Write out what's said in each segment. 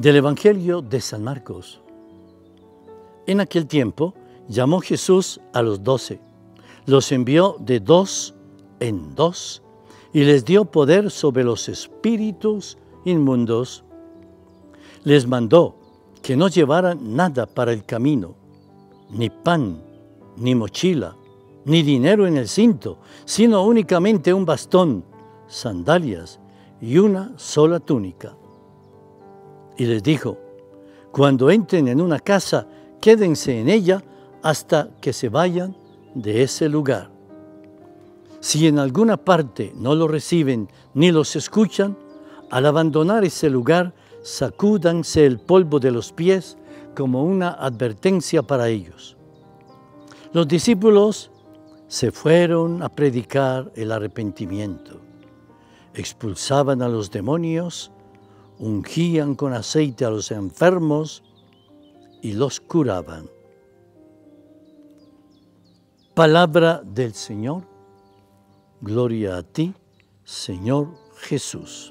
Del Evangelio de San Marcos. En aquel tiempo llamó Jesús a los 12, los envió de 2 en 2 y les dio poder sobre los espíritus inmundos. Les mandó que no llevaran nada para el camino, ni pan, ni mochila, ni dinero en el cinto, sino únicamente un bastón, sandalias y una sola túnica. Y les dijo: cuando entren en una casa, quédense en ella hasta que se vayan de ese lugar. Si en alguna parte no los reciben ni los escuchan, al abandonar ese lugar, sacúdanse el polvo de los pies como una advertencia para ellos. Los discípulos se fueron a predicar el arrepentimiento. Expulsaban a los demonios, ungían con aceite a los enfermos y los curaban. Palabra del Señor. Gloria a ti, Señor Jesús.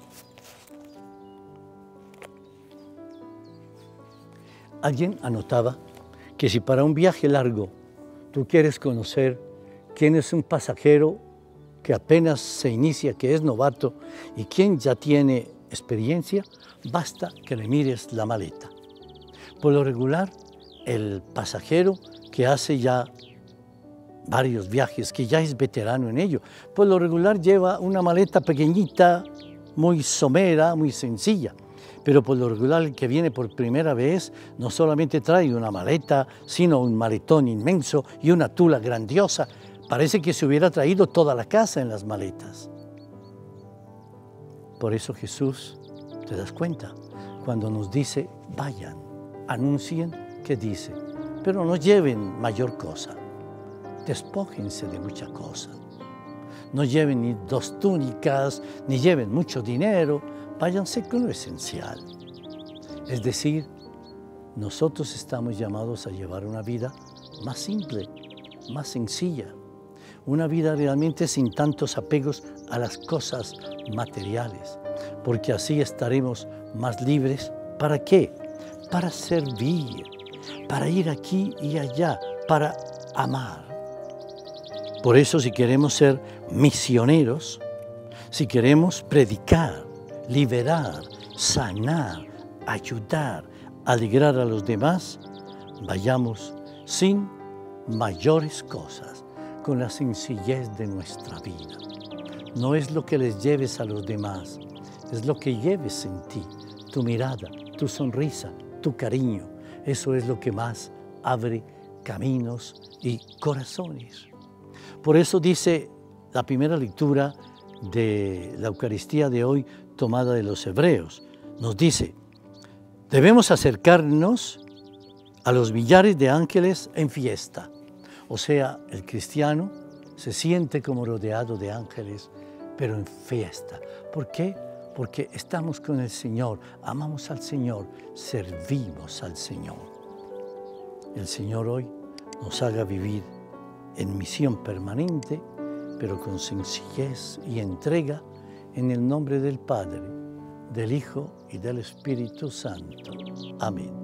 Alguien anotaba que si para un viaje largo tú quieres conocer quién es un pasajero que apenas se inicia, que es novato, y quién ya tiene experiencia, basta que le mires la maleta. Por lo regular, el pasajero que hace ya varios viajes, que ya es veterano en ello, por lo regular lleva una maleta pequeñita, muy somera, muy sencilla. Pero por lo regular el que viene por primera vez no solamente trae una maleta, sino un maletón inmenso y una tula grandiosa. Parece que se hubiera traído toda la casa en las maletas. Por eso Jesús, te das cuenta, cuando nos dice, vayan, anuncien, ¿qué dice? Pero no lleven mayor cosa, despójense de mucha cosa. No lleven ni 2 túnicas, ni lleven mucho dinero, váyanse con lo esencial. Es decir, nosotros estamos llamados a llevar una vida más simple, más sencilla, una vida realmente sin tantos apegos a las cosas materiales, porque así estaremos más libres. ¿Para qué? Para servir, para ir aquí y allá, para amar. Por eso, si queremos ser misioneros, si queremos predicar, liberar, sanar, ayudar, alegrar a los demás, vayamos sin mayores cosas, con la sencillez de nuestra vida. No es lo que les lleves a los demás, es lo que lleves en ti, tu mirada, tu sonrisa, tu cariño. Eso es lo que más abre caminos y corazones. Por eso dice la primera lectura de la Eucaristía de hoy, tomada de los Hebreos, nos dice: debemos acercarnos a los millares de ángeles en fiesta. O sea, el cristiano se siente como rodeado de ángeles, pero en fiesta. ¿Por qué? Porque estamos con el Señor, amamos al Señor, servimos al Señor. El Señor hoy nos haga vivir en misión permanente, pero con sencillez y entrega, en el nombre del Padre, del Hijo y del Espíritu Santo. Amén.